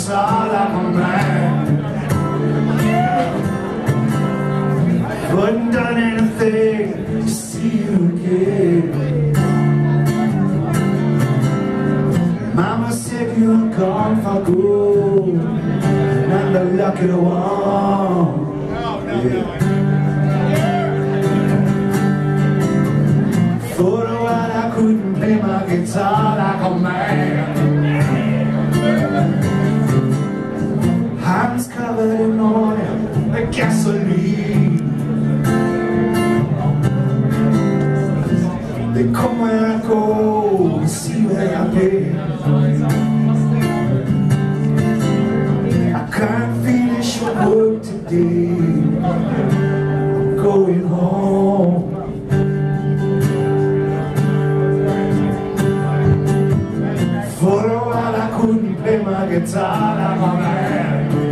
guitar like a man. Wouldn't done anything to see you again. Mama said you were gone for good, and I'm the lucky one. For a while I couldn't play my guitar like a man. Hands covered in oil like gasoline. They come where I go, see where I've been. I can't finish my work today. I'm going home. For a while I couldn't play my guitar like a man.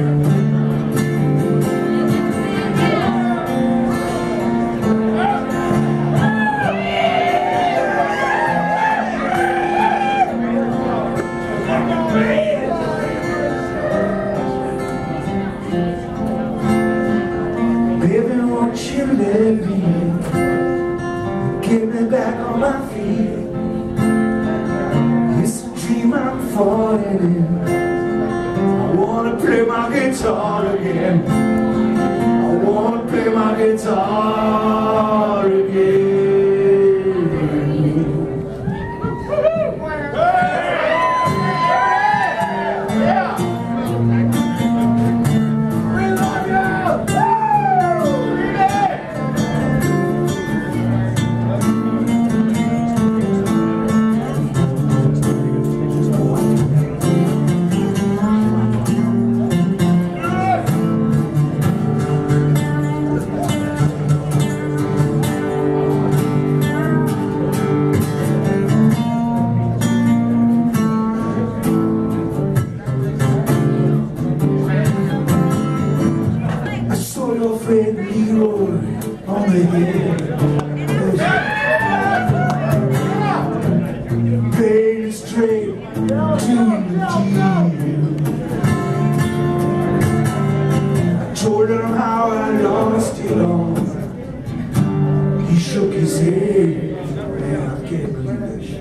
Baby, won't you let me get me back on my feet? It's a dream I'm falling in. I wanna play my guitar again. I wanna play my guitar again. Your friend Leroy on the hill, paid straight to the deal. I told him how I lost it all. He shook his head. Man, I can't believe that shit.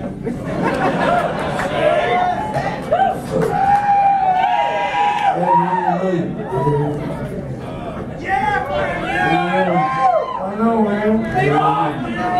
I know, man.